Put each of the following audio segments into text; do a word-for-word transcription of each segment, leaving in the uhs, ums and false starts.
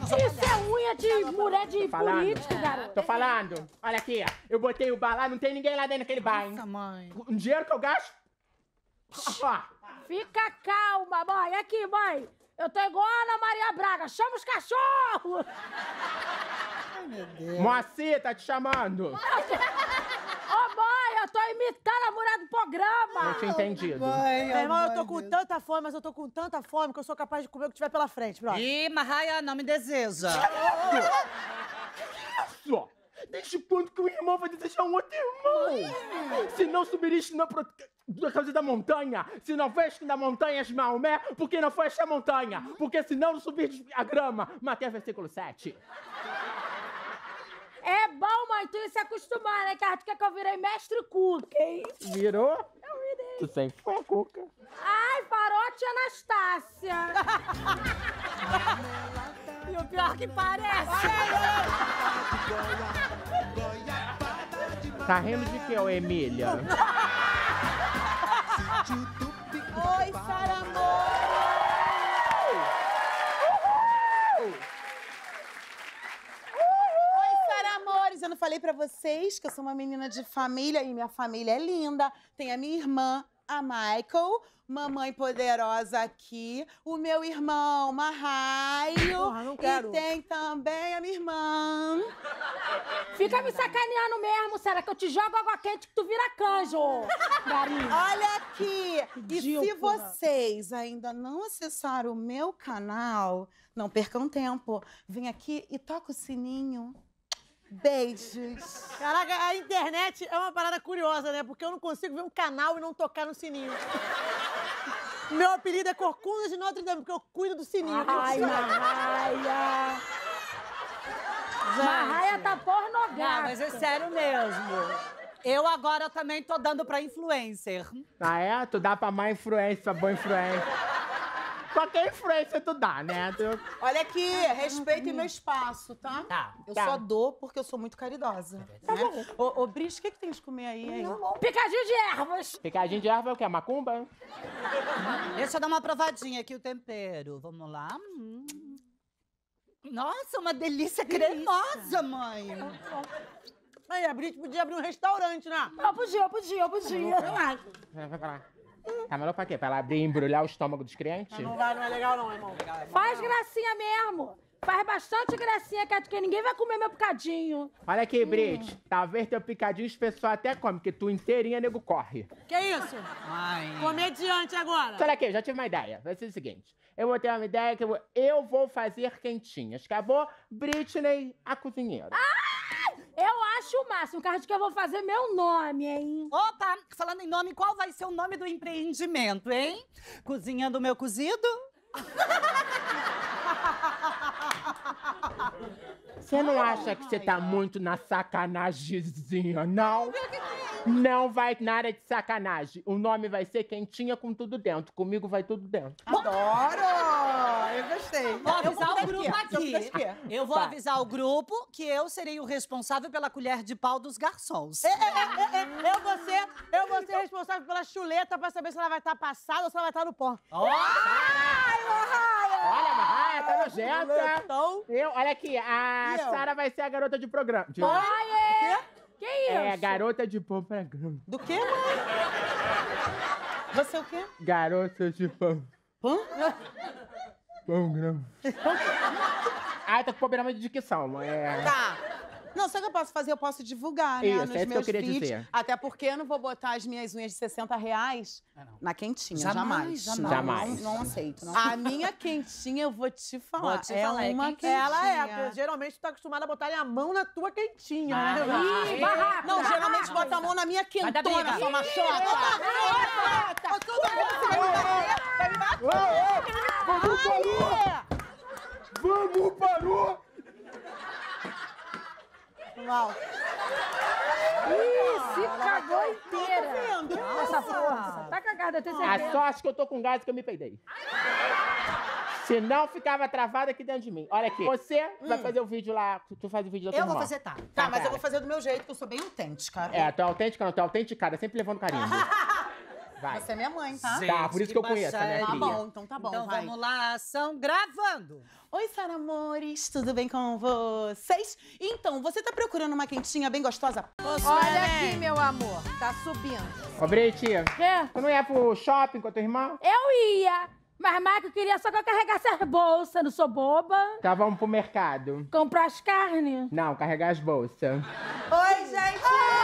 Isso é unha de mulher de político, É. garoto. Tô falando. Olha aqui, eu botei o bar lá, não tem ninguém lá dentro daquele bar, hein? Nossa, mãe. Um dinheiro que eu gasto... Ó, Fica calma, mãe. Aqui, mãe. Eu tô igual a Ana Maria Braga. Chama os cachorros! Ai, meu Deus. Moacir, tá te chamando. Ô, mãe, eu tô imitando a mulher do programa. Não tinha entendido. Mãe, Meu irmão, eu tô ai, com Deus. tanta fome, mas eu tô com tanta fome que eu sou capaz de comer o que tiver pela frente, brother. Ih, Marraia, não me deseja. Só. Desde quando que o irmão vai desejar um outro irmão? Se não subiriste na pro... da casa da montanha, se não veste na montanha as Maomé, por que não foi esta montanha? Porque se não subiste a grama. Mateus versículo sete. É bom, mãe, tu ia se acostumar, né? Que a quer que eu virei mestre Cuca. Que isso? Virou? Eu virei. Tu sempre foi a cuca. Ai, parote Anastácia. E o pior que parece. Tá rindo de que, ô Emília? Oi, Sara Amor. Oi, Sara Amores. Eu não falei pra vocês que eu sou uma menina de família e minha família é linda. Tem a minha irmã, a Michael, mamãe poderosa aqui, o meu irmão, Marraio, Porra, não quero. e tem também a minha irmã. Fica me sacaneando mesmo, Sara, que eu te jogo água quente que tu vira canjo, garinho. Olha aqui! E se Ridícula. vocês ainda não acessaram o meu canal, não percam tempo. Vem aqui e toca o sininho. Beijos. Caraca, a internet é uma parada curiosa, né? Porque eu não consigo ver um canal e não tocar no sininho. Meu apelido é Corcunda de Notre Dame, porque eu cuido do sininho. Ai, Marraia. Marraia tá Não, pornográfica. mas é sério mesmo. Eu agora também tô dando pra influencer. Ah, é? Tu dá pra má influência, pra boa influência. Qualquer influência tu dá, né? Tu... Olha aqui, respeitem meu espaço, tá? Tá. Eu Tá. só dou porque eu sou muito caridosa. Né? Ô, ô Bris, o que, que tem de comer aí, hein? Picadinho de ervas. Picadinho de erva é o quê? Macumba? Deixa eu dar uma provadinha aqui o tempero. Vamos lá. Hum. Nossa, uma delícia cremosa, mãe. Aí, a Brit podia abrir um restaurante, né? Eu podia, eu podia, eu podia. Vai pra lá. Tá maluco pra quê? Pra ela abrir e embrulhar o estômago dos clientes? Não vai, não é legal não, irmão. Faz gracinha mesmo. Faz bastante gracinha, que ninguém vai comer meu picadinho. Olha aqui, Brit. Talvez teu picadinho os pessoal até come, porque tu inteirinha, nego, corre. Que isso? Ai. Comediante agora. Olha aqui, eu já tive uma ideia. Vai ser o seguinte. Eu vou ter uma ideia que eu vou, eu vou fazer quentinhas. Acabou? Britney, a cozinheira. Eu acho o máximo, que que eu vou fazer meu nome, hein? Opa, falando em nome, qual vai ser o nome do empreendimento, hein? Cozinha do meu cozido? Você não acha que você tá muito na sacanagemzinha, não? Não vai nada de sacanagem. O nome vai ser Quentinha com tudo dentro. Comigo vai tudo dentro. Adoro! Eu gostei. Vou avisar o Eu grupo aqui. aqui. Eu vou Tá. avisar o grupo que eu serei o responsável pela colher de pau dos garçons. É, é, é, é, eu vou ser, eu vou ser responsável pela chuleta pra saber se ela vai estar passada ou se ela vai estar no pó. Olha, Marraia, tá nojenta. Então, Eu, olha aqui, a E eu? Sara vai ser a garota de programa. De, Ai, é. Que isso? é, garota de programa. Do quê, mãe? Você é o quê? Garota de pão. Hã? Programa. Ah, tá com problema de dicção. É... Tá. Não, sabe o que eu posso fazer? Eu posso divulgar, né? Isso, nos é isso que eu meus queria vídeos. dizer. Até porque eu não vou botar as minhas unhas de sessenta reais na quentinha. Jamais, Jamais. jamais. Não, Jamais. Não, não aceito. Não. A minha quentinha, eu vou te falar. Vou te é falar, é uma quentinha. quentinha. ela é, porque geralmente tu tá acostumada a botar a mão na tua quentinha, né? Ih, barraca. Não, geralmente bota a mão na minha Vai dar quentona, briga. sua machota. Ô, tudo bem, você vai me bater? Vai me bater? Vamos, parou! Vamos, parou! Mal. Ih, se cagou inteira. Essa força. Tá cagada, eu tenho A certeza. sorte que eu tô com gás que eu me peidei. Se não, ficava travada aqui dentro de mim. Olha aqui, você vai fazer o vídeo lá, tu- tu faz o vídeo da tua Eu vou irmã. fazer, tá. Tá, mas eu vou fazer do meu jeito, que eu sou bem autêntica. É, tu é autêntica, não, tu é autenticada, sempre levando carinho. Vai. Você é minha mãe, tá? Gente, Tá, por isso que eu conheço a minha baixaria. Tá filha. bom, então tá bom, Então vai. vamos lá, ação gravando. Oi, Sara Amores, tudo bem com vocês? Então, você tá procurando uma quentinha bem gostosa? Olha aqui, meu amor. Tá subindo. Ô, Briti, Quê? tu não ia pro shopping com a tua irmã? Eu ia, mas Marco queria só que eu carregasse as bolsas, não sou boba. Tá, vamos pro mercado. Comprar as carnes. Não, carregar as bolsas. Oi, gente!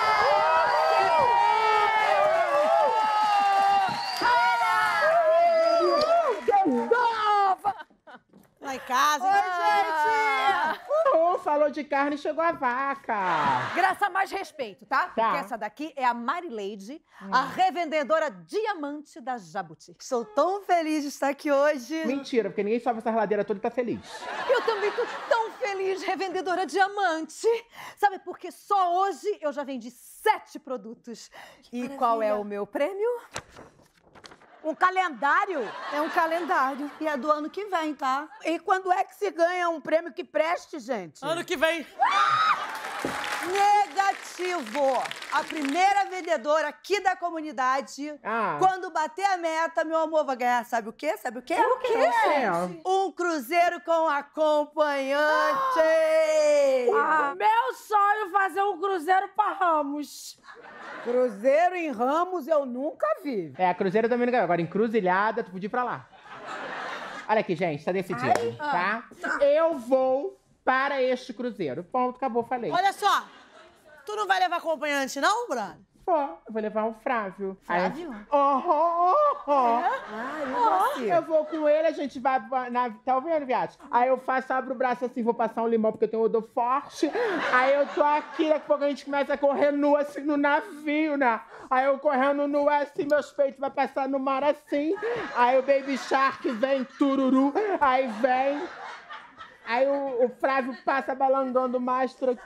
Lá em casa. Oh, falou de carne, chegou a vaca. Graça, mais respeito, tá? Tá. Porque essa daqui é a Marileide, a revendedora diamante da Jabuti. Estou tão feliz de estar aqui hoje. Mentira, porque ninguém sobe essa ladeira toda e tá feliz. Eu também tô tão feliz, revendedora diamante. Sabe, porque só hoje eu já vendi sete produtos. E qual é o meu prêmio? Um calendário. É um calendário. E é do ano que vem, tá? E quando é que se ganha um prêmio que preste, gente? Ano que vem. Negativo! A primeira vendedora aqui da comunidade, Ah. quando bater a meta, meu amor, vai ganhar, sabe o quê? Sabe o quê? O quê? É. Um cruzeiro com acompanhante! Ah, meu sonho é fazer um cruzeiro pra Ramos. Cruzeiro em Ramos eu nunca vi. É, a Cruzeiro também não ganhou. Agora, encruzilhada, tu podia ir pra lá. Olha aqui, gente, tá decidido, tá? Eu vou para este cruzeiro. Ponto, acabou, falei. Olha só. Tu não vai levar acompanhante, não, Bruno? Pô, eu vou levar o Frávio. Frávio? Aham, aham. Eu vou com ele, a gente vai na... Tá ouvindo, viado? Aí eu faço, abro o braço assim, vou passar um limão porque eu tenho um odor forte. Aí eu tô aqui, daqui a pouco a gente começa a correr nu assim no navio, né? Aí eu correndo nu assim, meus peitos vai passar no mar assim. Aí o Baby Shark vem, tururu. Aí vem. Aí o, o Frávio passa balangando o mastro.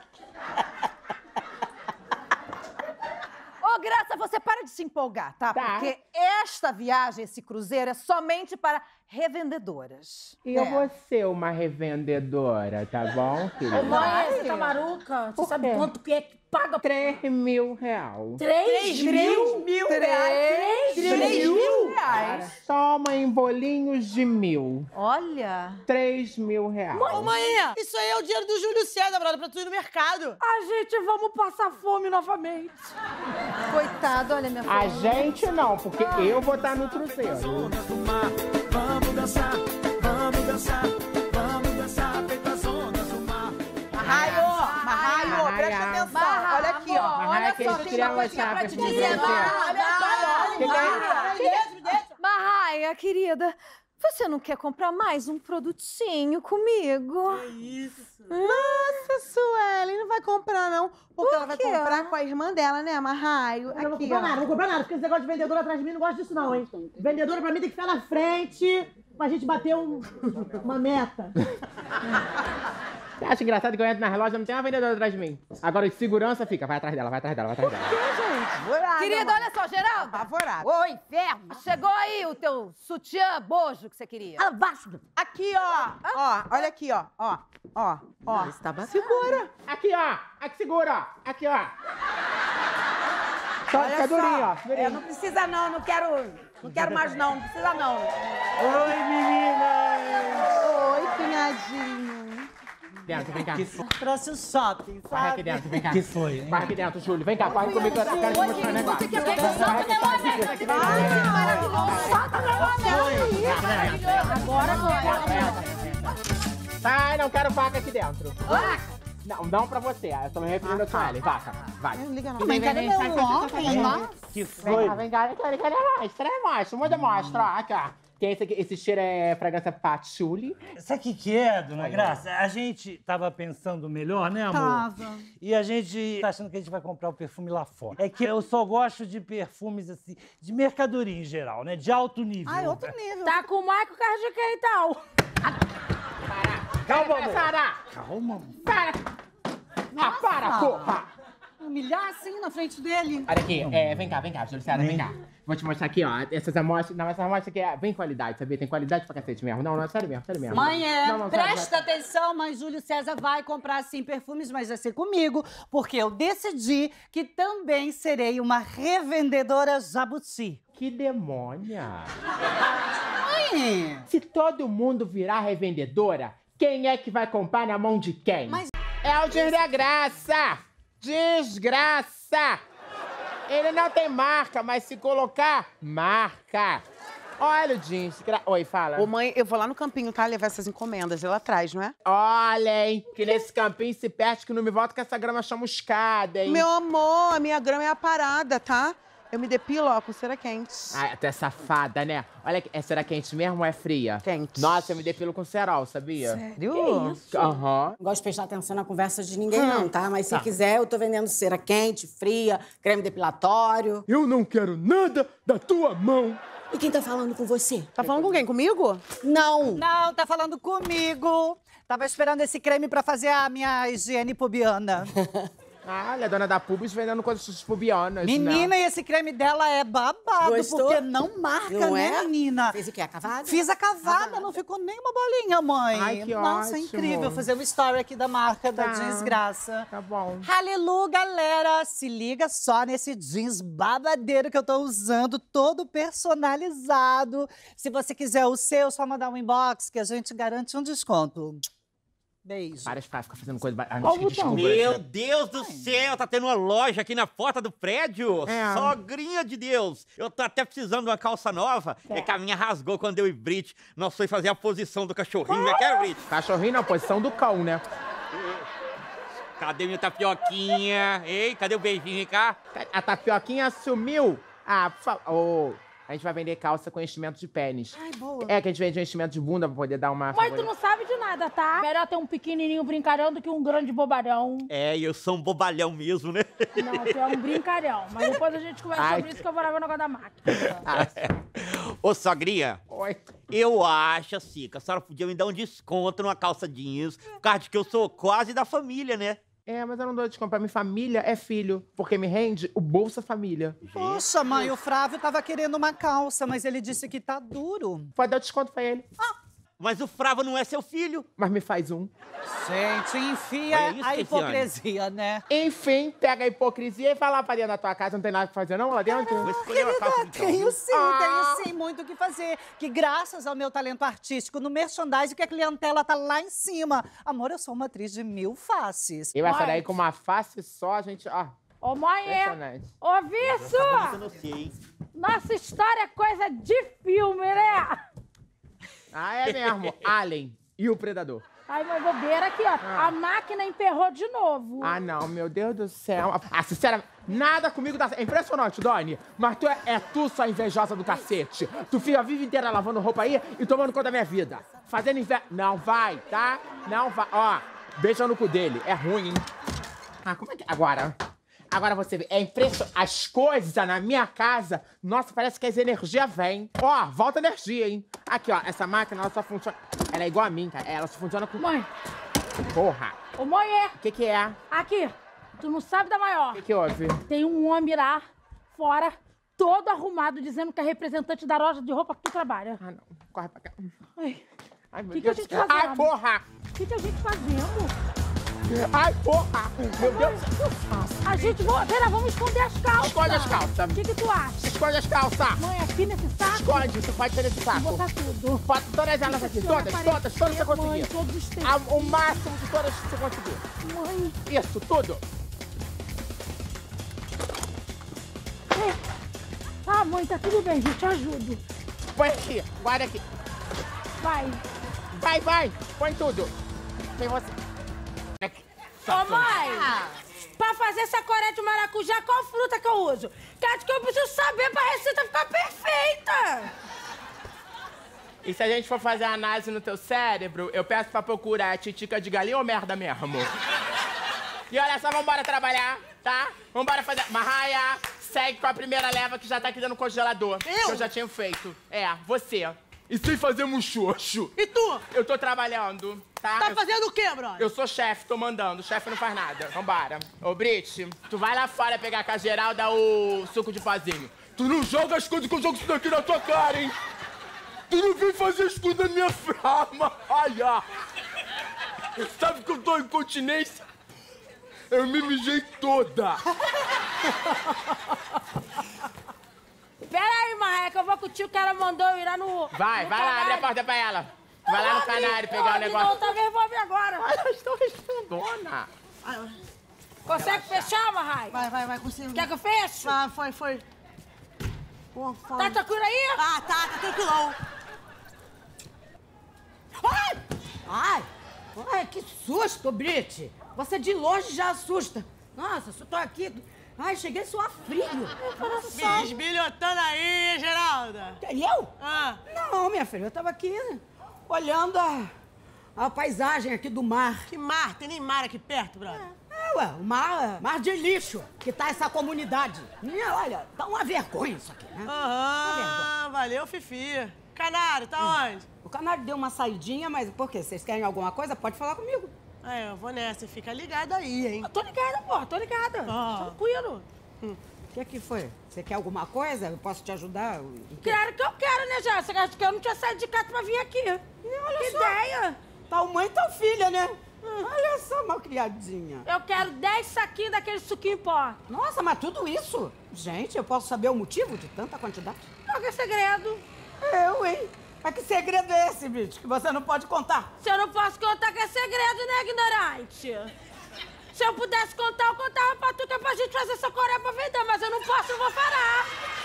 Ô, Graça, você para de se empolgar, tá? Tá. Porque esta viagem, esse cruzeiro, é somente para revendedoras. E eu vou ser uma revendedora, tá bom, filha? Mãe, você tá maluca? Você Por sabe quê? quanto que é que paga? Três mil real. Três mil? mil Três mil reais. Toma em bolinhos de mil. Olha. Três mil reais. Ô, mãe, isso aí é o dinheiro do Júlio César, brother, pra tu ir no mercado. A gente, vamos passar fome novamente. Coitado, olha minha A filha. gente não, porque eu vou estar no cruzeiro. Vamos dançar, vamos dançar, vamos dançar, feita as ondas do mar. Marraio, Marraio, Marraio. presta atenção. Marra, Olha aqui, ó. amor, Marraio, olha aquele só, tem triângulo uma coisinha chave pra te aqui, dizer. você. Marra, Que que é? Marraia, querida, você não quer comprar mais um produtinho comigo? Nossa, Suelen, não vai comprar, não. Porque ela vai quê? comprar com a irmã dela, né, Marraio? Eu não vou Aqui, comprar ó. nada, não vou comprar nada, porque esse negócio de vendedora atrás de mim, não gosto disso não, hein? Vendedora pra mim tem que ficar na frente, pra gente bater um- uma meta. Você acha engraçado que eu entro na loja não tem uma vendedora atrás de mim? Agora, de segurança fica, vai atrás dela, vai atrás dela, vai atrás dela. Apavorada, Querida, mano. olha só, Geralda. Apavorada. Ô, inferno. Chegou aí o teu sutiã bojo que você queria. Abaixa. Aqui, ó. Ó, olha aqui, ó. Ó, ó, ó. Segura! Aqui, ó! Aqui, segura, ó! Aqui, ó! Só fica durinho, ó. É, Durinho. não precisa não, não quero, não quero mais não, não precisa não. Oi, meninas! Oi, cunhadinho. Dentro, vem cá. Trouxe o shopping, Corre sabe? aqui dentro, vem cá. Que foi, hein? Corre aqui dentro, Júlio. Vem cá, corre comigo, eu quero te mostrar um negócio. Corre aqui, corre aqui, corre aqui. Agora, agora. Ai, não quero vaca aqui dentro. Não, não pra você. Eu tô me referindo a Suelen. Vaca, vai. Não liga, não. Vem, vem, vem. Sai, sai, sai, sai, sai. Que Vem foi? cá, vem cá, vem cá, vem cá, mostra, mostra, muda, mostra, ó, aqui, ó. Tem esse aqui, esse cheiro é fragrância patchouli. Sabe o que, que é, dona Graça? A gente tava pensando melhor, né, amor? Tava. E a gente tá achando que a gente vai comprar o perfume lá fora. É que eu só gosto de perfumes, assim, de mercadoria em geral, né? De alto nível. Ai, outro nível. Tá com o Michael Carlos de quem, então? Calma, amor. Para, Calma, amor. para. Ah, para, porra. Humilhar assim na frente dele. Olha aqui, é, vem cá, vem cá, Juliana, vem cá. Vou te mostrar aqui, ó, essas amostras. Não, essas amostras aqui é bem qualidade, sabia? Tem qualidade pra cacete mesmo. Não, não, é sério mesmo, sério mesmo. Mãe, é, Não, não, sério, presta sério. atenção, mas Júlio César vai comprar sim perfumes, mas vai ser comigo, porque eu decidi que também serei uma revendedora Jabuti. Que demônia! Mãe! Se todo mundo virar revendedora, quem é que vai comprar na mão de quem? Mas... É o jeans da graça! Desgraça! Ele não tem marca, mas se colocar, marca! Olha o jeans. Gra... Oi, fala. Ô, mãe, eu vou lá no campinho, tá? Levar essas encomendas lá atrás, não é? Olha, hein? Que nesse campinho se perde que não me volta com essa grama chamuscada, hein? Meu amor, a minha grama é a parada, tá? Eu me depilo, ó, com cera quente. Ai, tu é safada, né? Olha, é cera quente mesmo ou é fria? Quente. Nossa, eu me depilo com cerol, sabia? Sério? Que isso? Aham. Não gosto de prestar atenção na conversa de ninguém, não, tá? Mas se quiser, eu tô vendendo cera quente, fria, creme depilatório. Eu não quero nada da tua mão. E quem tá falando com você? Tá falando com quem? Comigo? Não. Não, tá falando comigo. Tava esperando esse creme pra fazer a minha higiene pubiana. Ah, olha, a dona da Pubis vendendo coisas pubianas, Menina, né? e esse creme dela é babado, Gostou? porque não marca, Não né, é? menina? Fez o quê? A cavada? Fiz a cavada, não ficou nem uma bolinha, mãe. Ai, que Nossa, é ótimo. incrível fazer um story aqui da marca da Tá. desgraça. Tá bom. Aleluia, galera! Se liga só nesse jeans babadeiro que eu tô usando, todo personalizado. Se você quiser o seu, é só mandar um inbox que a gente garante um desconto. Beijo. Para de ficar ficar fazendo coisa... Qual Antes que botão? descubra. Meu Deus do céu, tá tendo uma loja aqui na porta do prédio? É. Sogrinha de Deus! Eu tô até precisando de uma calça nova, é que a minha rasgou quando eu e Brit. Nós foi fazer a posição do cachorrinho, não quero, Brit? Cachorrinho na posição do cão, né? Cadê minha tapioquinha? Ei, cadê o beijinho, vem cá? A tapioquinha sumiu. Ah, por favor. Oh, a gente vai vender calça com enchimento de pênis. Ai, boa. É que a gente vende um enchimento de bunda pra poder dar uma... Mas tu não sabe de nada, tá? Melhor ter um pequenininho brincalhão do que um grande bobalhão. É, eu sou um bobalhão mesmo, né? Não, tu é um brincalhão. Mas depois a gente conversa Ai, sobre isso que eu vou levar o negócio da máquina. Ah, Ô, sogrinha, oi. eu acho, assim, que a senhora podia me dar um desconto numa calça jeans, por causa de que eu sou quase da família, né? É, mas eu não dou desconto pra minha família, é filho. Porque me rende o Bolsa Família. Poxa, mãe, o Flávio tava querendo uma calça, mas ele disse que tá duro. Pode dar desconto pra ele. Mas o Fravo não é seu filho. Mas me faz um. Gente, enfia Olha isso, a Keziane. hipocrisia, né? Enfim, pega a hipocrisia e vai lá pra dentro da tua casa. Não tem nada pra fazer não lá dentro? Vou escolher uma calça então. Tenho sim, Ah. tenho sim muito o que fazer. Que graças ao meu talento artístico no merchandising, que a clientela tá lá em cima. Amor, eu sou uma atriz de mil faces. E vai sair Mãe. daí com uma face só, a gente... Ó, Ô, mãe, é... impressionante. Ô, Viço! Eu não sei. Nossa história é coisa de filme, né? Ah, é mesmo. Alien e o Predador. Ai, mãe, bobeira aqui, ó. A máquina emperrou de novo. Ah, não, meu Deus do céu. Ah, sinceramente, nada comigo dá certo. É impressionante, Doni. Mas tu é, é tu, sua invejosa do cacete. Tu fica a vida inteira lavando roupa aí e tomando conta da minha vida. Fazendo inveja... Não vai, tá? Não vai. Ó, beija no cu dele. É ruim, hein? Ah, como é que... Agora... Agora você vê, é impressionante. As coisas na minha casa, nossa, parece que as energias vêm. Ó, volta energia, hein? Aqui, ó, essa máquina, ela só funciona... Ela é igual a mim, cara. Ela só funciona com... Mãe, Porra. ô, mãe, é... O que que é? Aqui, tu não sabe da O maior. que que houve? Tem um homem lá fora, todo arrumado, dizendo que é representante da loja de roupa que tu trabalha. Ah, não. Corre pra cá. Ai, Ai, meu Que que a Deus. gente fazendo? Ai, porra! o que, que a gente fazendo? Ai, porra! Meu Deus! A gente... Vou... Pera, vamos esconder as calças. Esconde as calças. O que que tu acha? Esconde as calças! Mãe, aqui nesse saco, Esconde, tu pode ter nesse saco. vou botar tudo. Bota todas elas aqui, todas, todas, todas que você Mãe, conseguir. todos os tempos. A- O máximo de todas que você conseguir. Mãe, Isso, tudo. ah, mãe, tá tudo bem, eu te ajudo. Põe aqui, guarda aqui. Vai. Vai, vai, põe tudo. Tem você. Aqui. Ô, mãe, pra fazer sacoré de maracujá, qual fruta que eu uso? Cara, que eu preciso saber pra receita ficar perfeita. E se a gente for fazer análise no teu cérebro, eu peço pra procurar titica de galinha ou merda mesmo? E olha só, vambora trabalhar, tá? Vambora fazer... Marraia, segue com a primeira leva que já tá aqui dentro do congelador. Eu? Que eu já tinha feito. É, você. E sem fazer muxoxo. E tu? Eu tô trabalhando, tá? Tá Eu- fazendo o quê, brother? Eu sou chefe, tô mandando. O chefe não faz nada. Vambora. Ô, Brit, tu vai lá fora pegar com a geral, dar o suco de pozinho. Tu não joga as coisas que eu jogo isso daqui na tua cara, hein? Tu não vem fazer as coisas na minha frama. Ai, ah. Sabe que eu tô em incontinência? Eu me mijei toda. Pera aí, Marreca, eu vou com o tio que ela mandou eu ir lá no... Vai, no vai lá, canário. abre a porta pra ela. Vai lá no canário pegar o negócio. Não, tá revolve agora. Ai, eu estou respondona. Consegue fechar, Marrai? Vai, vai, vai, consigo. Quer que eu feche? Ah, foi, foi. Pô, Tá tranquilo aí? Ah, tá, tá tranquilão. Ai! Ai! Ai, que susto, Brit! Você de longe já assusta. Nossa, eu tô aqui... Ai, cheguei a suar frio. Bisbilhotando aí, Geralda. Eu? Ah. Não, minha filha, eu tava aqui olhando a, a paisagem aqui do mar. Que mar? Tem nem mar aqui perto, brother. É, ué, o mar, mar de lixo que tá essa comunidade. E, olha, tá uma vergonha isso aqui, né? Aham, valeu, Fifi. Canário, tá Hum. onde? O Canário deu uma saidinha, mas por quê? Vocês querem alguma coisa? Pode falar comigo. Ah, eu vou nessa, fica ligado aí, hein? Eu tô ligada, pô, tô ligada. Ah. Tranquilo. O que é que foi? Você quer alguma coisa? Eu posso te ajudar? Claro que eu quero, né, já? Você acha que eu não tinha saído de casa pra vir aqui? Olha que só. ideia. Tal mãe, tal filha, né? Hum. Olha só, mal criadinha. Eu quero dez saquinhos daquele suquinho em pó. Nossa, mas tudo isso? Gente, eu posso saber o motivo de tanta quantidade? Qual que é segredo? Eu, hein? Mas que segredo é esse, Brit, que você não pode contar? Se eu não posso contar que é segredo, né, ignorante? Se eu pudesse contar, eu contava pra tu que é pra gente fazer essa coreia pra vender, mas eu não posso, eu vou parar.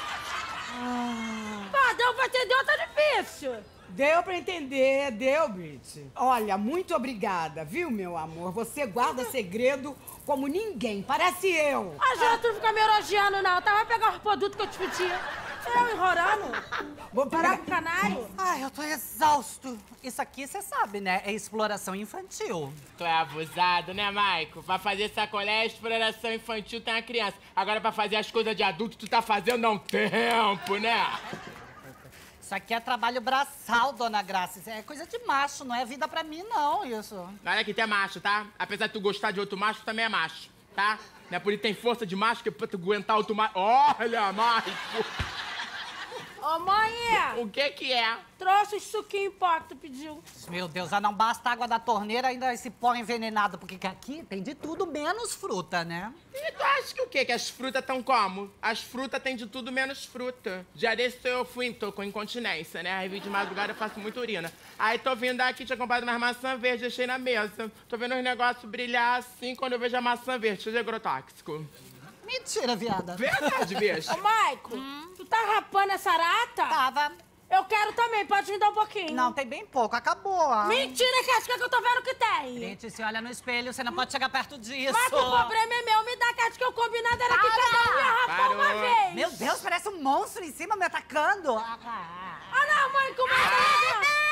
Ah. Ah, deu pra entender, tá difícil. Deu pra entender, deu, Brit. Olha, muito obrigada, viu, meu amor? Você guarda segredo como ninguém, parece eu. A gente não fica me elogiando, não. Eu tava pegando os produtos que eu te pedia. Eu enrolando. Vou parar com o canário. Ai, eu tô exausto. Isso aqui, você sabe, né? É exploração infantil. Tu é abusado, né, Maico? Pra fazer sacolé, exploração infantil tem a criança. Agora, pra fazer as coisas de adulto, tu tá fazendo há um tempo, né? Isso aqui é trabalho braçal, dona Graça. É coisa de macho, não é vida pra mim, não, isso. Olha que tu é macho, tá? Apesar de tu gostar de outro macho, tu também é macho, tá? Não é por isso que tem força de macho que é pra tu aguentar outro macho. Olha, Maico! Ô, mãe! O que que é? Trouxe os suquinhos em pó que tu pediu. Meu Deus, já não basta a água da torneira, ainda esse pó envenenado, porque aqui tem de tudo menos fruta, né? E tu acha que o quê? Que as frutas estão como? As frutas têm de tudo menos fruta. Já desse eu fui, tô com incontinência, né? Aí vim de madrugada, eu faço muita urina. Aí tô vindo aqui, tinha comprado umas maçã verde, deixei na mesa. Tô vendo os negócios brilhar assim, quando eu vejo a maçã verde, cheio de agrotóxico. Mentira, viada. Verdade, bicho. Ô, Maico, hum. tu tá rapando essa rata? Tava. Eu quero também, pode me dar um pouquinho. Não, tem bem pouco, acabou. Mentira, Cática, que eu tô vendo que tem. Gente, se olha no espelho, você não pode chegar perto disso. Mas o problema é meu, me dá, Cática, que o combinado era que cada um ia rapar uma vez. Meu Deus, parece um monstro em cima me atacando. Ah, não, mãe, como é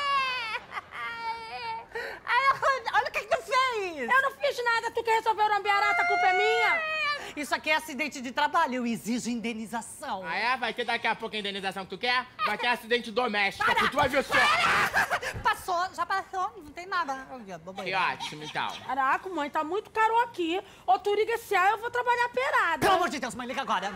Olha o que que tu fez! Eu não fiz nada, tu que resolveu lamber a rata, a culpa é minha. Isso aqui é acidente de trabalho, eu exijo indenização. Ah, é? Vai ter daqui a pouco a indenização que tu quer? Vai ter acidente doméstico, tu vai ver só. Passou, já passou, não tem nada. Que ótimo, então. Caraca, mãe, tá muito caro aqui. Ou tu liga esse ar, eu vou trabalhar perada. Pelo amor de Deus, mãe, liga agora.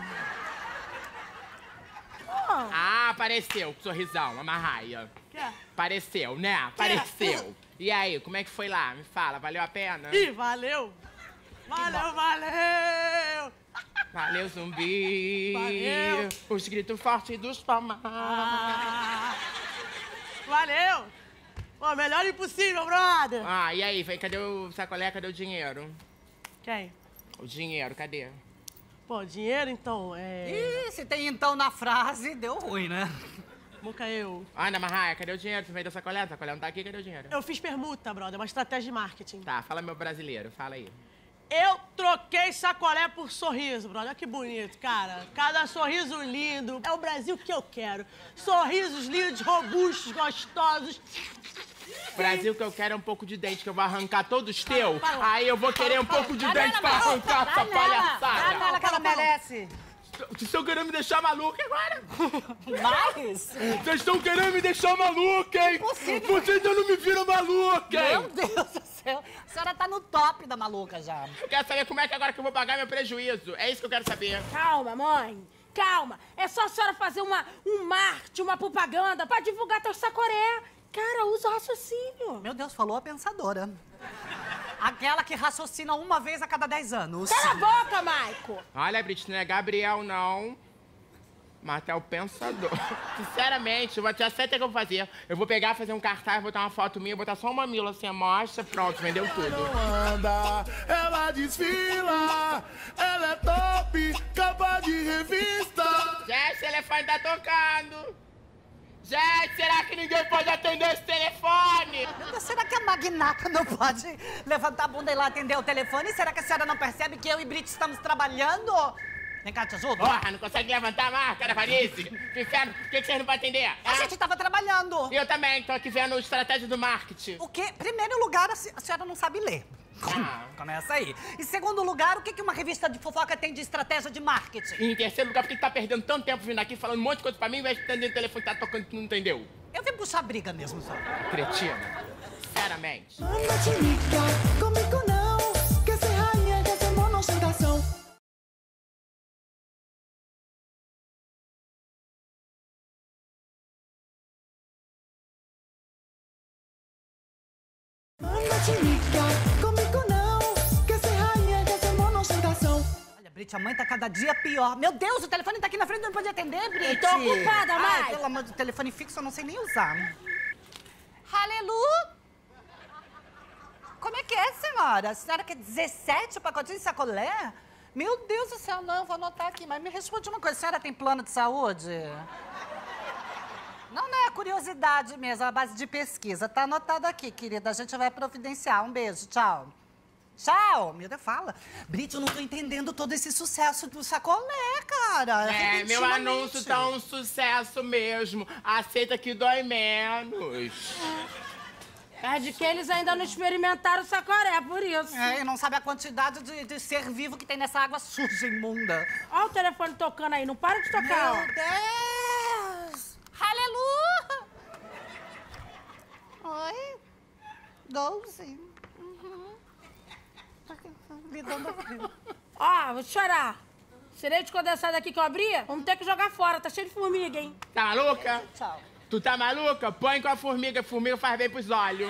Oh. Ah, apareceu, sorrisão, a marraia. Que? Apareceu, né? Apareceu. E aí, como é que foi lá? Me fala, valeu a pena? Ih, valeu! Valeu, valeu! Valeu, zumbi! Valeu! Os gritos fortes dos palmas! Ah, valeu! Pô, melhor impossível, brother! Ah, e aí, vem, cadê o sacolé, cadê o dinheiro? Quem? O dinheiro, cadê? Pô, dinheiro, então, é... Ih, se tem então na frase, deu ruim, né? Nunca eu. Ana Marraia, cadê o dinheiro? Tu veio da sacolé? O sacolé não tá aqui, cadê o dinheiro? Eu fiz permuta, brother, uma estratégia de marketing. Tá, fala meu brasileiro, fala aí. Eu troquei sacolé por sorriso, brother. Olha que bonito, cara. Cada sorriso lindo. É o Brasil que eu quero. Sorrisos lindos, robustos, gostosos. Brasil que eu quero é um pouco de dente, que eu vou arrancar todos teus. Aí eu vou querer um pouco de dente pra arrancar essa palhaçada. Dá nela que ela merece. Vocês estão querendo me deixar maluca agora? Mais? Vocês estão querendo me deixar maluca, hein? Impossível. Vocês ainda não me viram maluca, hein? Meu Deus do céu. A senhora tá no top da maluca já. Eu quero saber como é que agora que eu vou pagar meu prejuízo. É isso que eu quero saber. Calma, mãe. Calma. É só a senhora fazer uma, um marketing, uma propaganda pra divulgar teu sacoré. Cara, usa o raciocínio. Meu Deus, falou a pensadora. Aquela que raciocina uma vez a cada dez anos. Cala a boca, Maico. Olha, Brit, não é Gabriel, não. Matar o pensador. Sinceramente, eu vou te aceita que eu vou fazer. Eu vou pegar, fazer um cartaz, botar uma foto minha, botar só um mamilo assim, amostra, pronto, vendeu tudo. Não anda, ela desfila, ela é top, capa de revista. Gente, o telefone tá tocando. Gente, será que ninguém pode atender esse telefone? Será que a magnata não pode levantar a bunda e lá atender o telefone? Será que a senhora não percebe que eu e Brit estamos trabalhando? Vem cá, te ajudo. Porra, não consegue levantar a marca da Varize? Que inferno, por que que vocês não podem atender? A gente tava trabalhando. Eu também, tô aqui vendo estratégia do marketing. O quê? Primeiro lugar, a, se- a senhora não sabe ler. Ah. Começa aí. Em segundo lugar, o que que uma revista de fofoca tem de estratégia de marketing? E em terceiro lugar, por que que tá perdendo tanto tempo vindo aqui falando um monte de coisa pra mim, ao invés de atender o telefone que tá tocando que não entendeu? Eu vim puxar briga mesmo, só. Cretina. Sinceramente. Anda te liga, comigo não, quer ser rainha, quer ser monostentação. Anda te liga, comigo não, quer ser rainha, quer ser monostentação. Olha, Brit, a mãe tá cada dia pior. Meu Deus, o telefone tá aqui na frente, não pode atender, Brit. Eu tô ocupada, mãe. Ai, pelo amor de telefone fixo, eu não sei nem usar. Aleluia! Como é que é, senhora? A senhora quer dezessete pacotinhos de sacolé? Meu Deus do céu, não, vou anotar aqui. Mas me responde uma coisa, a senhora tem plano de saúde? Não, não é curiosidade mesmo, é a base de pesquisa. Tá anotado aqui, querida. A gente vai providenciar. Um beijo, tchau. Tchau! Meu Deus, fala. Brit, eu não tô entendendo todo esse sucesso do sacolé, cara. É, meu Repentinamente. anúncio tá um sucesso mesmo. Aceita que dói menos. É de que eles ainda não experimentaram o sacoré, por isso. É, e não sabe a quantidade de, de ser vivo que tem nessa água suja, imunda. Olha o telefone tocando aí, não para de tocar, Meu Deus! Aleluia! Oi? doze. Uhum. Me dando frio. ó. Ó, vou chorar. Esse leite condensado aqui que eu abri, vamos ter que jogar fora, tá cheio de formiga, hein? Tá maluca? Tchau. Tu tá maluca? Põe com a formiga, a formiga faz bem pros olhos.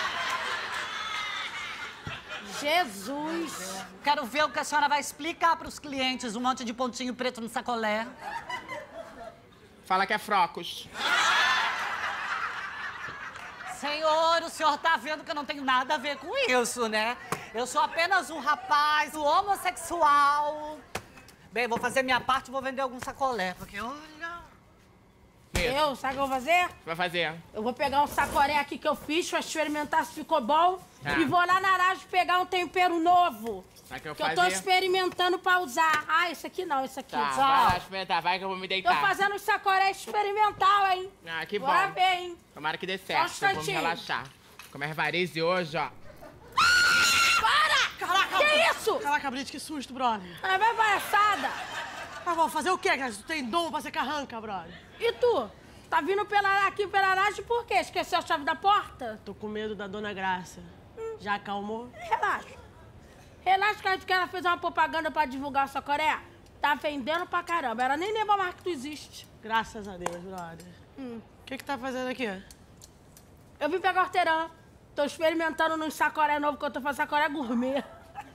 Jesus! Quero ver o que a senhora vai explicar pros clientes, um monte de pontinho preto no sacolé. Fala que é frocos. Senhor, o senhor tá vendo que eu não tenho nada a ver com isso, né? Eu sou apenas um rapaz homossexual. Bem, vou fazer minha parte e vou vender algum sacolé, porque olha... Eu, sabe o que eu vou fazer? Vai fazer. Eu vou pegar um sacoré aqui que eu fiz pra experimentar se ficou bom. Tá. E vou lá na Aragem pegar um tempero novo. Sabe o que eu Que eu tô fazer? experimentando pra usar. Ah, esse aqui não, esse aqui. Tá, Tchau. vai lá experimentar, vai que eu vou me Tô deitar. fazendo um sacoré experimental, hein? Ah, que bom. Bora ver, hein? Tomara que dê Só um certo, eu vou me instantinho. relaxar. Comer varize hoje, ó. Para! Caraca! Que isso? Caraca, Brit, que susto, brother. Ah, vai palhaçada. Ah, vou fazer o quê, cara? Tu tem dom pra ser carranca, brother. E tu? Tá vindo pela, aqui pela Aragem por quê? Esqueceu a chave da porta? Tô com medo da Dona Graça. Já acalmou? Relaxa. Relaxa que a gente que ela fez uma propaganda pra divulgar o sacoré. Tá vendendo pra caramba. Ela nem lembra mais que tu existe. Graças a Deus, brother. Hum. O que que tá fazendo aqui? Eu vim pegar hortelã. Tô experimentando num sacoré novo que eu tô fazendo sacoré gourmet.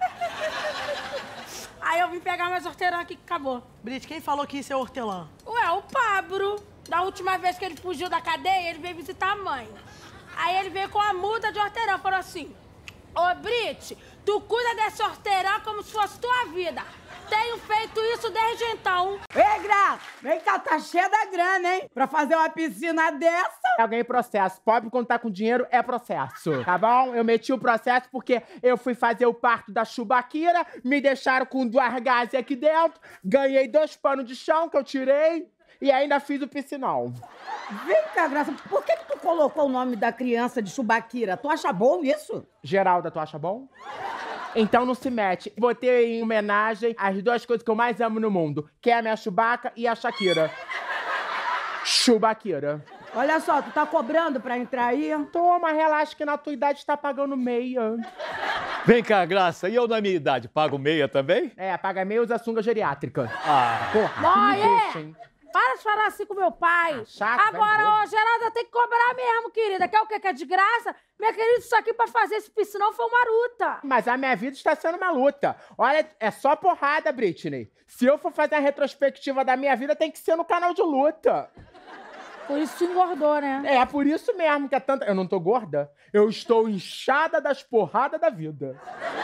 Aí eu vim pegar mais hortelã aqui que acabou. Brit, quem falou que isso é hortelã? Ué, o Pablo. Da última vez que ele fugiu da cadeia, ele veio visitar a mãe. Aí ele veio com a muda de hortelã. Falou assim, ô Brit, tu cuida desse hortelã como se fosse tua vida. Tenho feito isso desde então. Ei, Graça, vem cá, tá cheia da grana, hein? Pra fazer uma piscina dessa. Eu ganhei processo. Pobre quando tá com dinheiro é processo. Tá bom? Eu meti o processo porque eu fui fazer o parto da Chubaquira, me deixaram com duas gases aqui dentro, ganhei dois panos de chão que eu tirei e ainda fiz o piscinão. Vem cá, Graça, por que que tu colocou o nome da criança de Chubaquira? Tu acha bom isso? Geralda, tu acha bom? Então não se mete. Botei em homenagem as duas coisas que eu mais amo no mundo, que é a minha Chewbacca e a Shakira. Chubaquira. Olha só, tu tá cobrando pra entrar aí? Toma, relaxa que na tua idade tá pagando meia. Vem cá, Graça, e eu na minha idade, pago meia também? É, paga meia e usa sunga geriátrica. Ah, porra, Mãe, que me deixa, hein? Para de falar assim com meu pai. Ah, chato, Agora, ô, Geralda, tem que cobrar mesmo, querida. Quer o quê? Quer de graça? Minha querida, isso aqui pra fazer esse piscinão foi uma luta. Mas a minha vida está sendo uma luta. Olha, é só porrada, Britney. Se eu for fazer a retrospectiva da minha vida, tem que ser no canal de luta. Por isso tu engordou, né? É, por isso mesmo que é tanta... Eu não tô gorda. Eu estou inchada das porradas da vida.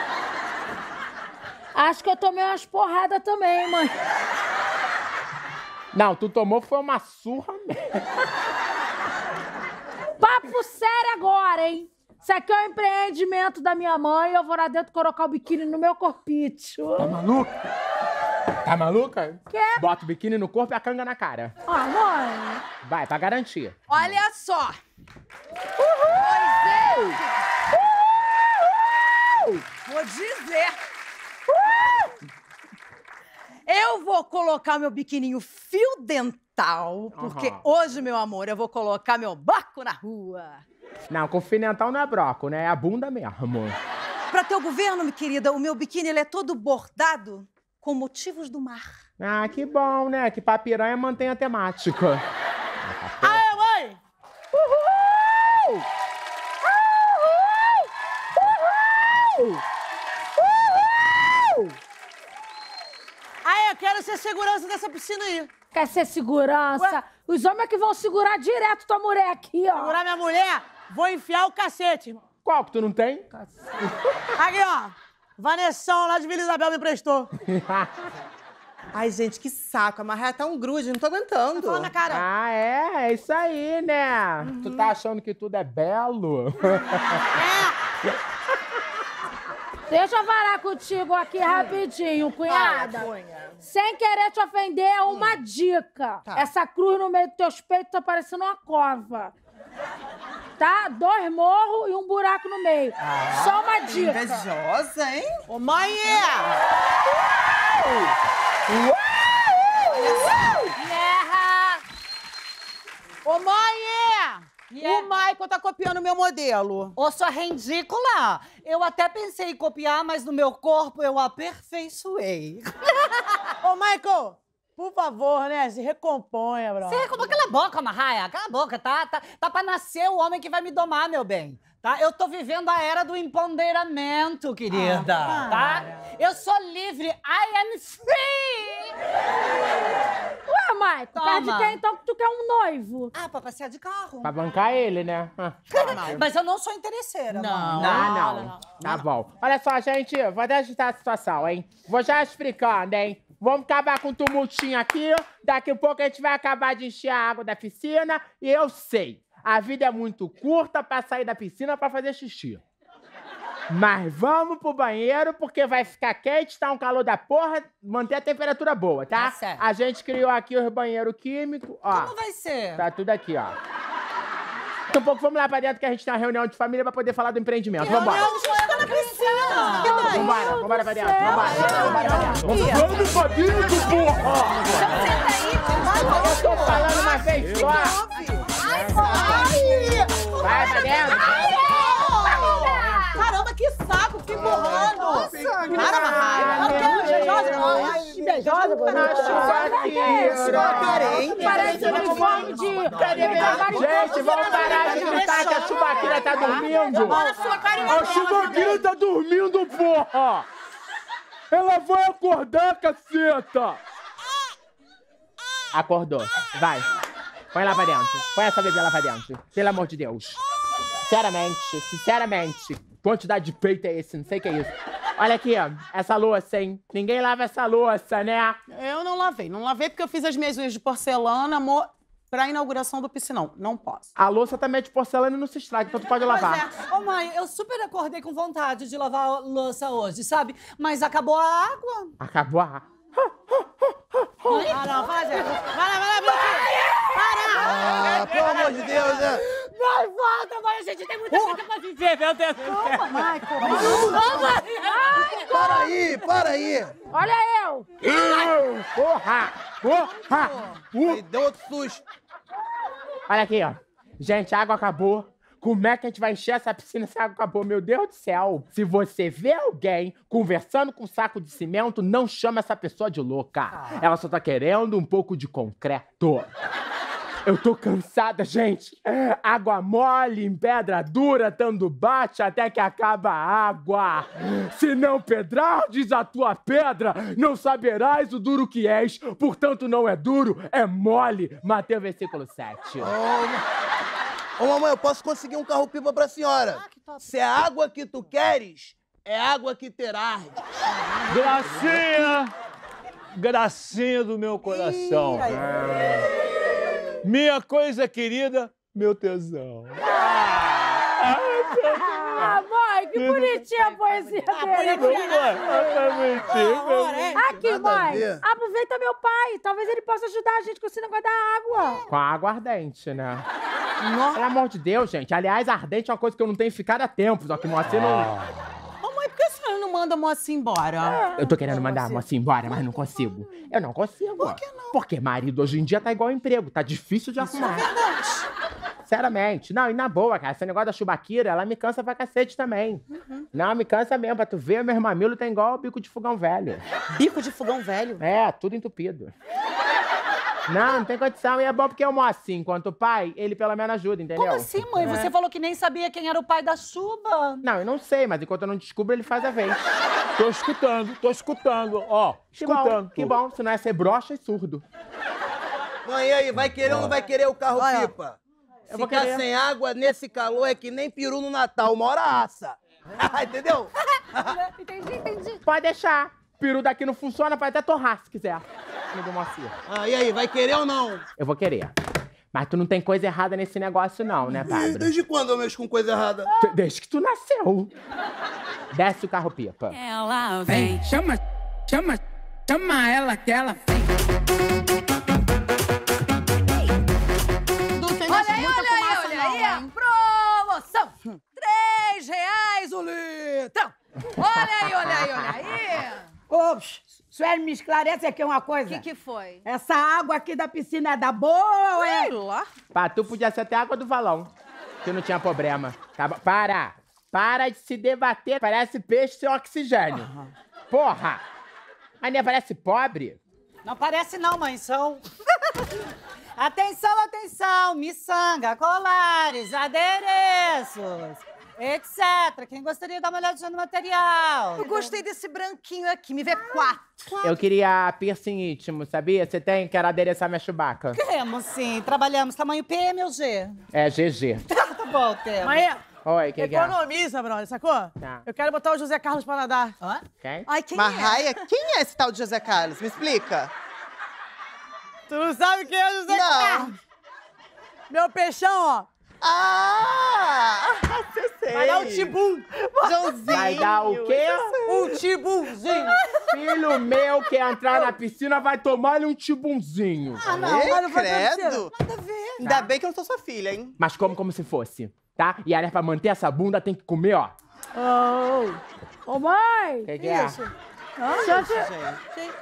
Acho que eu tomei umas porradas também, mãe. Não, tu tomou foi uma surra mesmo. Papo sério agora, hein? Isso aqui é um empreendimento da minha mãe. Eu vou lá dentro colocar o biquíni no meu corpício. Tá maluca? Tá maluca? Quê? Bota o biquíni no corpo e a canga na cara. Ah, mãe. Vai, pra garantir. Olha só. Uhul! Uhul! Vou dizer. Eu vou colocar meu biquininho fio dental, porque Aham. hoje, meu amor, eu vou colocar meu bloco na rua. Não, com fio dental não é broco, né? É a bunda mesmo. Pra teu governo, minha querida, o meu biquíni ele é todo bordado com motivos do mar. Ah, que bom, né? Que pra piranha mantém a temática. Aê, mãe! Uhul! Uhul! Uhul! Uhul! Aí, eu quero ser segurança dessa piscina aí. Quer ser segurança? Ué? Os homens que vão segurar direto tua mulher aqui, ó. Segurar minha mulher, vou enfiar o cacete, irmão. Qual que tu não tem? Aqui, ó. Vanessão lá de Vila Isabel me emprestou. Ai, gente, que saco. A marreia tá um grude, não tô aguentando. Fala na cara. Ah, é? É isso aí, né? Uhum. Tu tá achando que tudo é belo? É. Deixa eu falar contigo aqui rapidinho, cunhada. Fala, cunha. Sem querer te ofender, uma dica. Tá. Essa cruz no meio dos teus peitos tá parecendo uma cova. Tá? Dois morros e um buraco no meio. Só uma dica. Invejosa, hein? Ô, mãe! Guerra! Ô, mãe! O Michael tá copiando o meu modelo. Ô, sua ridícula! Eu até pensei em copiar, mas no meu corpo eu aperfeiçoei. Ô, Michael, por favor, né? Se recomponha, bro. Você, como cala a boca, Marraia? Cala a boca, tá? Tá, tá pra nascer o homem que vai me domar, meu bem. Tá? Eu tô vivendo a era do empoderamento, querida. Ah, tá? Eu sou livre. I am free! Ué, Maico, Toma. perto de quem então que tu quer um noivo? Ah, pra passear de carro. Pra bancar ele, né? Ah, Mas eu não sou interesseira, Não. mano. não, não, não. Tá bom. Olha só, gente, vou até ajustar a situação, hein? Vou já explicando, hein? Vamos acabar com um tumultinho aqui. Daqui a pouco a gente vai acabar de encher a água da piscina. E eu sei, a vida é muito curta pra sair da piscina pra fazer xixi. Mas vamos pro banheiro, porque vai ficar quente, tá um calor da porra, manter a temperatura boa, tá? Tá certo. A gente criou aqui os banheiros químicos, ó. Como vai ser? Tá tudo aqui, ó. Daqui a pouco vamos lá pra dentro que a gente tem uma reunião de família pra poder falar do empreendimento. Vambora. A gente tá na piscina. Vambora, vambora pra dentro, vambora. Vambora pra dentro. Vamos pra dentro, porra! Eu tô falando uma vez só. Vai pra dentro. Caramba, que saco, fiquei borrando. Nossa, Para, Marraia. Invejosa, Parece um uniforme de... Cadê minha... Gente, vamos parar de gritar que a chubaqueira tá dormindo. A chubaqueira tá dormindo, porra! Ela vai acordar, caceta! Acordou. Vai. Põe lá pra dentro. Põe essa bebê lá pra dentro. Pelo amor de Deus. Sinceramente, sinceramente. Quantidade de peito é esse? Não sei o que é isso. Olha aqui, ó. Essa louça, hein? Ninguém lava essa louça, né? Eu não lavei. Não lavei porque eu fiz as minhas unhas de porcelana, amor, pra inauguração do piscinão. Não posso. A louça também é de porcelana e não se estraga, então tu pode lavar. Ô, mãe, eu super acordei com vontade de lavar a louça hoje, sabe? Mas acabou a água. Acabou a... Ah, não, faz essa. Vai lá, vai lá, vai lá. Ah, pelo amor de Deus, né? Vai, volta, mãe, a gente tem muita coisa pra viver, meu Deus do céu. Para aí, para aí. Olha eu. Porra! Porra! Me deu outro susto. Olha aqui, ó. Gente, a água acabou. como é que a gente vai encher essa piscina se a água acabou? Meu Deus do céu. Se você vê alguém conversando com um saco de cimento, não chama essa pessoa de louca. Ela só tá querendo um pouco de concreto. Eu tô cansada, gente. Água mole em pedra dura, tanto bate até que acaba a água. Se não pedrar, diz a tua pedra, não saberás o duro que és. Portanto, não é duro, é mole. Mateus, versículo sete. Ô, mamãe, eu posso conseguir um carro-pipa pra senhora. Se é água que tu queres, é água que terás. Gracinha! Gracinha do meu coração. Minha coisa querida, meu tesão. Ah, mãe, que bonitinha a poesia dele. Aqui, mãe, aproveita meu pai. Talvez ele possa ajudar a gente com esse negócio da água. Com a água ardente, né? Pelo amor de Deus, gente. Aliás, ardente é uma coisa que eu não tenho ficado há tempos. Só que Moacir não... Mamãe, por que a senhora não manda a Moacir embora? Eu tô querendo mandar a Moacir embora, mas não consigo. Eu não consigo. Por que não? Porque marido hoje em dia tá igual emprego. Tá difícil de arrumar. Sinceramente. Não, e na boa, cara. Esse negócio da chubaquira, ela me cansa pra cacete também. Uhum. Não, me cansa mesmo. Pra tu ver, meus mamilos tá igual o bico de fogão velho. Bico de fogão velho? É, tudo entupido. Não, não tem condição. E é bom porque eu mostro assim. Enquanto o pai, ele pelo menos ajuda, entendeu? Como assim, mãe? Você É. falou que nem sabia quem era o pai da Chuba. Não, eu não sei, mas enquanto eu não descubro, ele faz a vez. Tô escutando, tô escutando, ó. Que bom, Escutando. que bom. Se não é ser broxa e surdo. Mãe, e aí, vai querer ou não vai querer o carro-pipa? Eu vou Ficar querer. sem água nesse calor é que nem peru no Natal, uma hora assa. Entendeu? Entendi, entendi. Pode deixar. Peru daqui não funciona, pode até torrar se quiser. Amigo Moacir. Ah, e aí, vai querer ou não? Eu vou querer. Mas tu não tem coisa errada nesse negócio não, né, Pablo? Desde quando eu mexo com coisa errada? Desde que tu nasceu. Desce o carro-pipa. Ela vem, chama, chama, chama ela que ela vem. Olha aí, olha aí, olha aí. Promoção. Três reais o litro. Olha aí, olha aí, olha aí. Ô, Sueli, me esclarece aqui uma coisa. O que que foi? Essa água aqui da piscina é da boa ou é? Sei lá. Pá, tu podia ser até água do valão. Que não tinha problema. Tá bom? Para! Para de se debater. Parece peixe sem oxigênio. Porra! A Aninha parece pobre. Não parece não, mãe, são... Atenção, atenção! Miçanga, colares, adereços, etcétera. Quem gostaria de dar uma olhadinha no material? Eu gostei desse branquinho aqui, me vê quatro. Eu queria piercing íntimo, sabia? Você tem? Quero adereçar minha Chewbacca. Temos, sim. Trabalhamos tamanho P, M ou G? É, G G. Tá bom, temos. Mãe, Oi, quem que é? economiza, brother, sacou? Tá. Eu quero botar o José Carlos pra nadar. Hã? Quem? Ai, quem Marraia, quem é esse tal de José Carlos? Me explica. Tu não sabe quem é o José Não. Carlos? Meu peixão, ó. Ah! Você sei. Vai dar um tibum. Joãozinho. Vai dar o quê? Um tibumzinho. Filho meu que entrar na piscina vai tomar-lhe um tibunzinho. Ah, não, Ei, mas não foi credo. credo. Nada a ver. Ainda bem que eu não sou sua filha, hein? Mas como como se fosse, tá? E aliás, pra manter essa bunda tem que comer, ó. Ô, ô mãe! Que que é? Isso. Deixa eu te-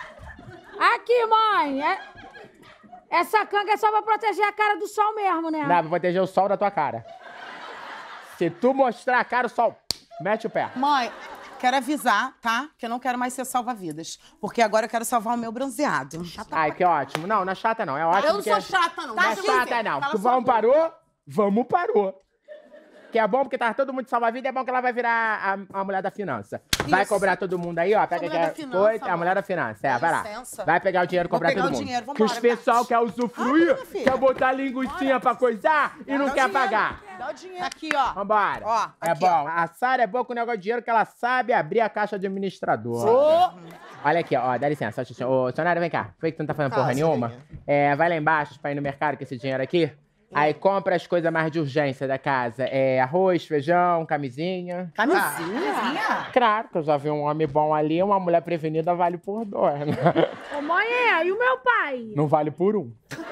Aqui, mãe! é- Essa canga é só pra proteger a cara do sol mesmo, né? Não, pra proteger o sol da tua cara. Se tu mostrar a cara, o sol, mete o pé. Mãe, quero avisar, tá? Que eu não quero mais ser salva-vidas. Porque agora eu quero salvar o meu bronzeado. Ai, que ótimo. Não, não é chata não, é ótimo. Eu não sou porque- chata, não. Não é Tá, chata sim. não, Cala porque sua vamos boca. parou, vamos parou. Que é bom porque tá todo mundo de salva-vida, é bom que ela vai virar a, a mulher da finança. Vai Isso. cobrar todo mundo aí, ó. Pega mulher aqui da a finança, coisa, a amor. mulher da finança. É, Dá vai lá. licença. Vai pegar o dinheiro e Vou cobrar pegar todo o mundo. dinheiro, que os vambora, pessoal quer usufruir, minha filha. quer botar linguicinha pra coisar e não Dá o quer dinheiro. pagar. Dá o dinheiro. Aqui, ó. Vambora. Ó, é aqui, bom. ó. A Sara é boa com o negócio de dinheiro que ela sabe abrir a caixa administrador. Ô. Olha aqui, ó, dá licença, só, Ô, Sonara, vem cá. Vê que tu não tá fazendo porra Fala, nenhuma. É, vai lá embaixo pra ir no mercado com esse dinheiro aqui. Aí compra as coisas mais de urgência da casa. É arroz, feijão, camisinha. Camisinha? Claro, que eu já vi um homem bom ali, uma mulher prevenida vale por dois, né? Ô, mãe, é, e o meu pai? Não vale por um.